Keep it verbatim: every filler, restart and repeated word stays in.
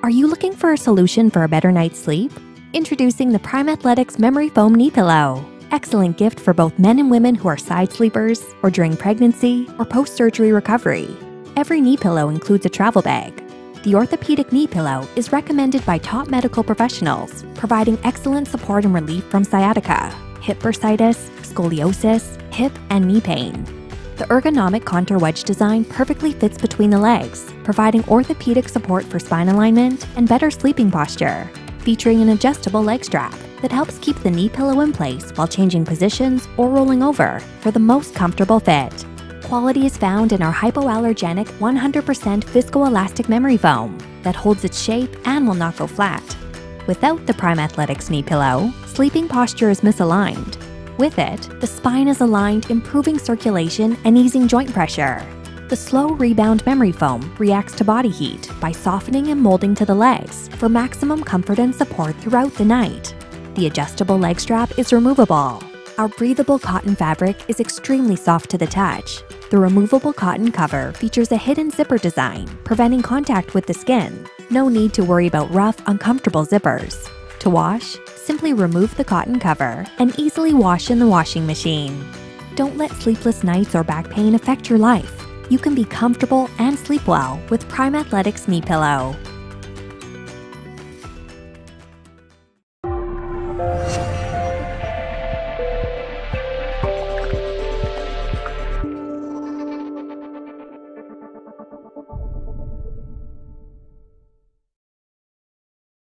Are you looking for a solution for a better night's sleep? Introducing the Prime Athletics Memory Foam Knee Pillow. Excellent gift for both men and women who are side sleepers or during pregnancy or post-surgery recovery. Every knee pillow includes a travel bag. The orthopedic knee pillow is recommended by top medical professionals, providing excellent support and relief from sciatica, hip bursitis, scoliosis, hip and knee pain. The ergonomic contour wedge design perfectly fits between the legs, providing orthopedic support for spine alignment and better sleeping posture, featuring an adjustable leg strap that helps keep the knee pillow in place while changing positions or rolling over for the most comfortable fit. Quality is found in our hypoallergenic one hundred percent viscoelastic memory foam that holds its shape and will not go flat. Without the Prime Athletics knee pillow, sleeping posture is misaligned. With it, the spine is aligned, improving circulation and easing joint pressure. The slow rebound memory foam reacts to body heat by softening and molding to the legs for maximum comfort and support throughout the night. The adjustable leg strap is removable. Our breathable cotton fabric is extremely soft to the touch. The removable cotton cover features a hidden zipper design, preventing contact with the skin. No need to worry about rough, uncomfortable zippers. To wash, simply remove the cotton cover and easily wash in the washing machine. Don't let sleepless nights or back pain affect your life. You can be comfortable and sleep well with Prime Athletics Knee Pillow.